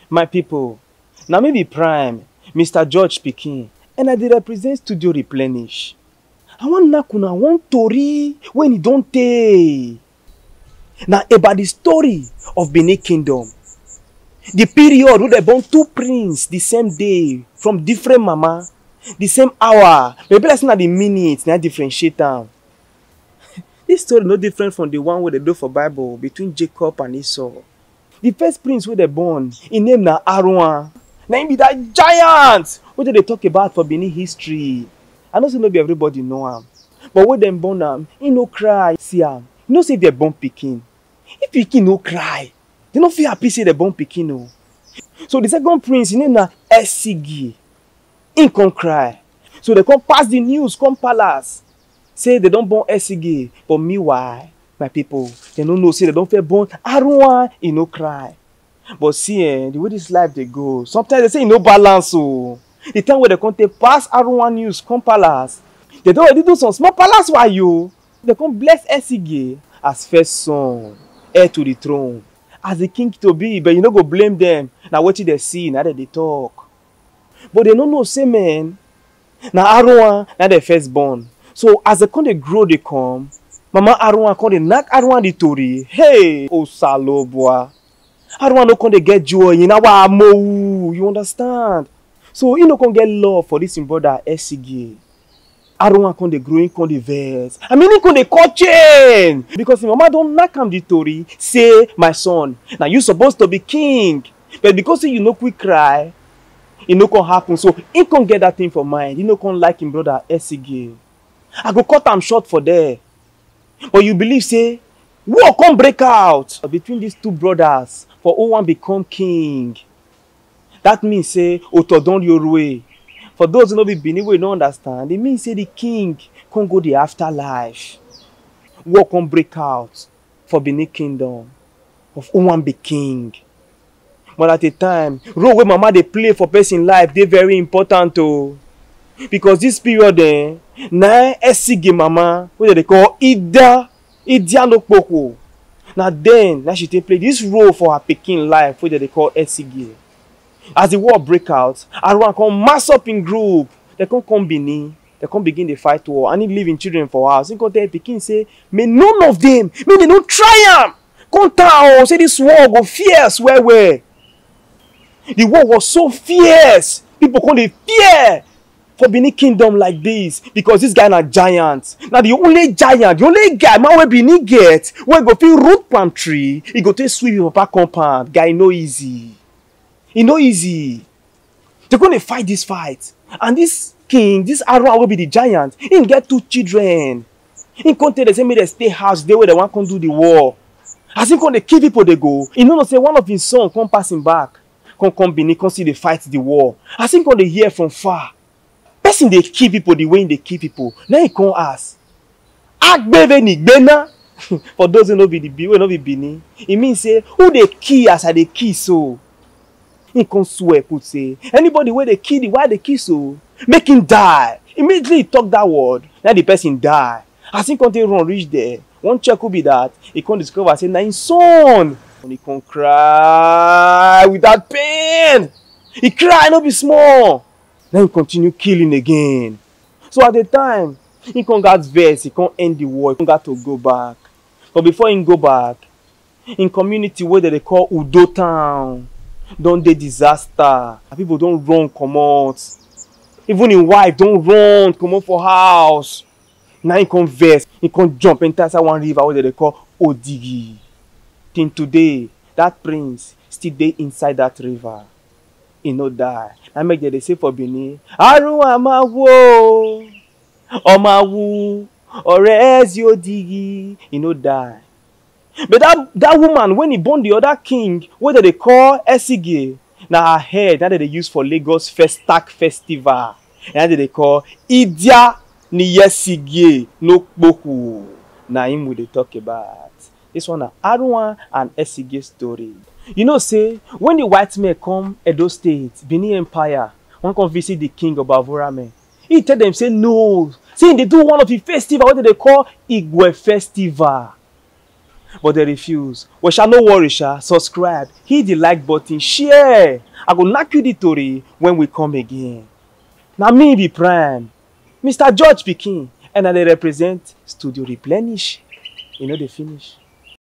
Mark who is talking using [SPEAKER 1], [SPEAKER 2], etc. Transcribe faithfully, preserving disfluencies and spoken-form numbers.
[SPEAKER 1] My people, now me be Prime, Mister George Pikin, and I dey represent Studio Replenish. I wan knack una one tori when e don tey. Na about the story of Benin Kingdom. The period wey dem born two prince the same day from different mama, the same hour. Maybe like say na the minutes na differentiate am. This story no different from the one wey dem do for Bible between Jacob and Esau. The first prince wey dem born, him name na Aruan. Na him be that giant wey dem dey talk about for Benin history. I know say no be everybody know am, but when dem born am, he no cry. See am, you know say if dem born pikin, if pikin no cry, they no feel happy say dem born pikin o. So the second prince, his name na Esigi. He come cry. So they come pass the news, come palace, say they don born Esigi. But meanwhile, my people, they no know say they don first born Aruan. He no cry. But see, eh, the way this life they go, sometimes they say e no balance o. The time where they come take pass Aruan news, come palace, they don already do some small palace wayo. They come bless Esigi as first son, heir to the throne, as the king to be. But you no go blame them. Na wetin they see, na that they talk. But they no know say man, na Aruan na their first born. So as they come they grow, they come. Mama Aruan come they knack Aruan the tori. Hey, oh salo boy. Aruan no come they get joy. You know what mo? You understand? So he no come get love for this in brother Esigi. Aruan come they grow, he come they vex. I mean he come they cut chain because his mama don't knack him the tori. Say, my son, now you supposed to be king, but because you no quick cry, it no can happen. So he can't get that thing for mind. He no can like him brother Esigi. I go cut him short for there. But you believe say war come break out between these two brothers for who one become king. That means say Otodon Yorwe. For those who no be Benin wey no understand, it means say the king can't go the afterlife. War come break out for Benin Kingdom of who one be king. But at the time, role wey mama dey play for person life dey very important o. Because this period eh, na Esigi mama wey they call Ida Idia Nokpoko. Now then, now she take play this role for her pikin life wey they call Esigi. As the war break out, Aruan come mass up in group. They come come Benin. They come begin the fight war. And he leave in children for house. He come tell pikin say, may none of them, may they don't try am. Come down, say this war go fierce where where. The war was so fierce. People come dey fear for Benin Kingdom like this because this guy na giant. Now the only giant, the only guy man wey Benin get, wey go fit root palm tree, he go take sweep him papa compound. Guy no easy. E no easy. They're going to fight this fight. And this king, this Aruan will be the giant. He get two children. He can't tell them say make they stay house there where they want to do the war. As he come they kill people they go. He know say one of his sons come pass him back. Come come Benin, come see they fight the war. As he come they hear from far. Person they kill people the way they kill people. Now he come ask. Agbeve ni gbena. For those who no be the who no be Benin, it means say who they kill as I they kill so. He can't swear, put say, anybody where they kill the why they kill so, make him die. Immediately he talk that word, now the person die. As he can't run reach there, one check could be that, he can't discover, say, na his son. And he can't cry with that pain. He cry, not be small. Then he continue killing again. So at the time, he can't get vex, he can't end the war, he can't got to go back. But before he go back, in community where they call Udo Town, don't they disaster? People don't run, come out. Even in wife, don't run, come out for house. Now he come vex, he come jump enter one river where they call Odigi. Till today, that prince still dey inside that river. He no die. I make them they say for Benin, Aruan ma wo, Omawu, Orezi Odigi. He no die. But that, that woman, when he born the other king, what they call Esigi, now her head, that they use for Lagos Festac Festival. And that they call Idia Niyesigi Nokboku. Now him we they talk about. This one, Aruan and Esigi story. You know, say, when the white men come Edo State, Benin Empire, one come visit the king of Bavorame. He tell them, say, no. See, they do one of the festival, what they call Igwe Festival. but they refuse. Well, shall no worry, sha. Subscribe, hit the like button, share. I go knack you the tori when we come again. Now me be Prime, Mister George Pikin, and I dey represent Studio Replenish. You know they finish.